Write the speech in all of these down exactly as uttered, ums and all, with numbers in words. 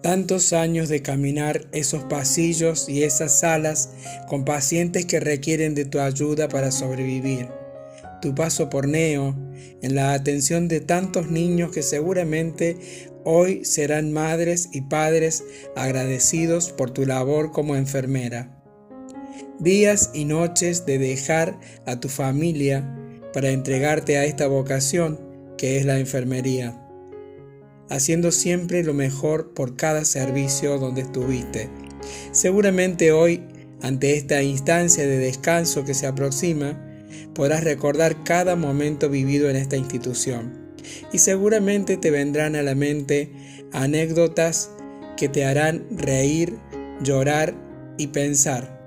Tantos años de caminar esos pasillos y esas salas con pacientes que requieren de tu ayuda para sobrevivir. Tu paso por Neo, en la atención de tantos niños que seguramente hoy serán madres y padres agradecidos por tu labor como enfermera. Días y noches de dejar a tu familia para entregarte a esta vocación que es la enfermería, haciendo siempre lo mejor por cada servicio donde estuviste. Seguramente hoy, ante esta instancia de descanso que se aproxima, podrás recordar cada momento vivido en esta institución. Y seguramente te vendrán a la mente anécdotas que te harán reír, llorar y pensar.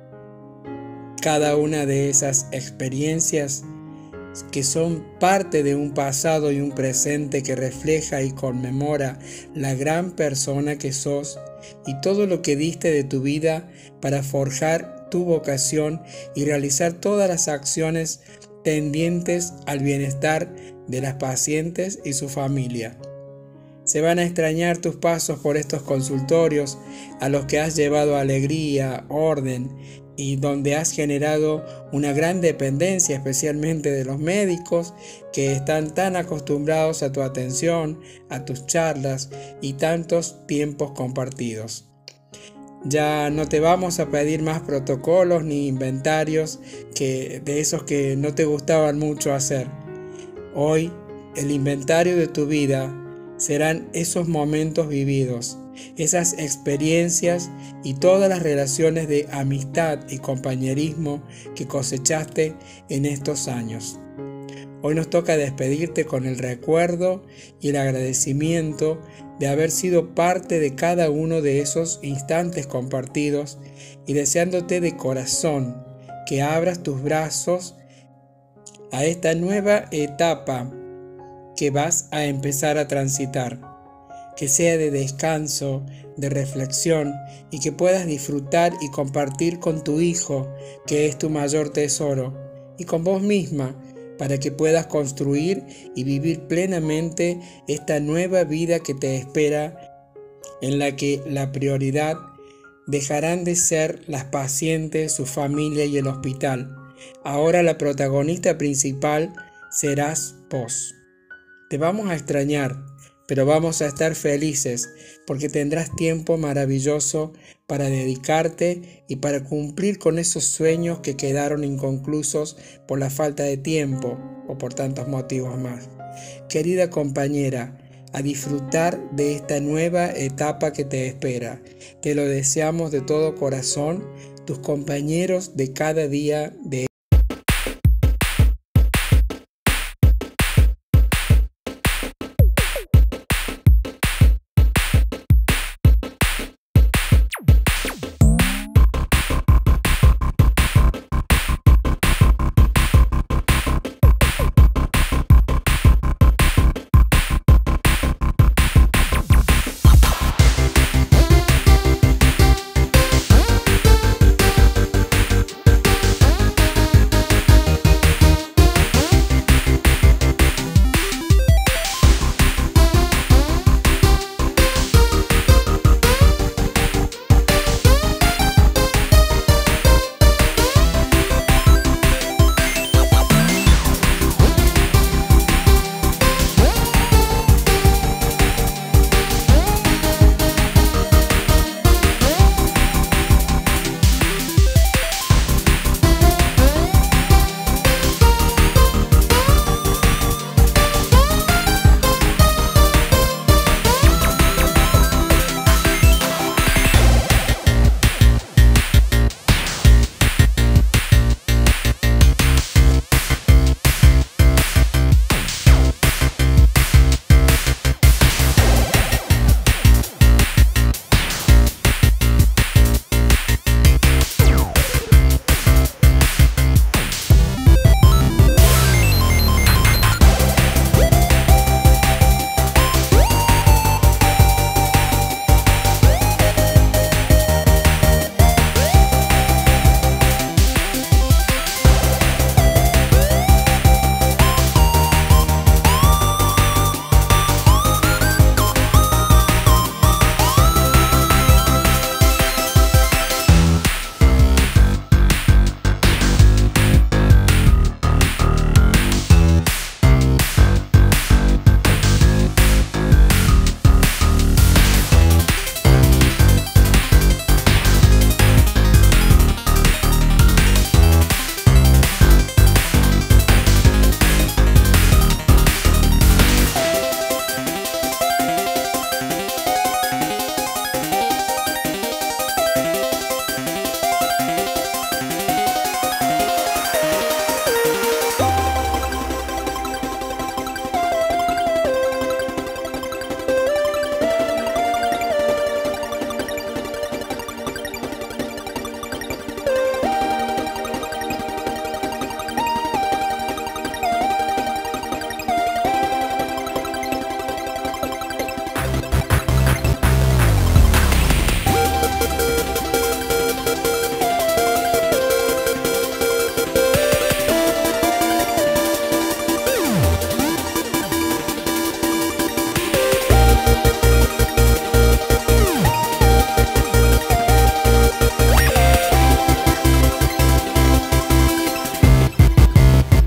Cada una de esas experiencias que son parte de un pasado y un presente que refleja y conmemora la gran persona que sos y todo lo que diste de tu vida para forjar tu vocación y realizar todas las acciones tendientes al bienestar de las pacientes y su familia. Se van a extrañar tus pasos por estos consultorios a los que has llevado alegría, orden y donde has generado una gran dependencia, especialmente de los médicos que están tan acostumbrados a tu atención, a tus charlas y tantos tiempos compartidos. Ya no te vamos a pedir más protocolos ni inventarios que de esos que no te gustaban mucho hacer. Hoy el inventario de tu vida serán esos momentos vividos, esas experiencias y todas las relaciones de amistad y compañerismo que cosechaste en estos años. Hoy nos toca despedirte con el recuerdo y el agradecimiento de haber sido parte de cada uno de esos instantes compartidos y deseándote de corazón que abras tus brazos a esta nueva etapa que vas a empezar a transitar, que sea de descanso, de reflexión y que puedas disfrutar y compartir con tu hijo, que es tu mayor tesoro, y con vos misma, para que puedas construir y vivir plenamente esta nueva vida que te espera, en la que la prioridad dejarán de ser las pacientes, su familia y el hospital. Ahora la protagonista principal serás vos. Te vamos a extrañar, pero vamos a estar felices porque tendrás tiempo maravilloso para dedicarte y para cumplir con esos sueños que quedaron inconclusos por la falta de tiempo o por tantos motivos más. Querida compañera, a disfrutar de esta nueva etapa que te espera. Te lo deseamos de todo corazón, tus compañeros de cada día de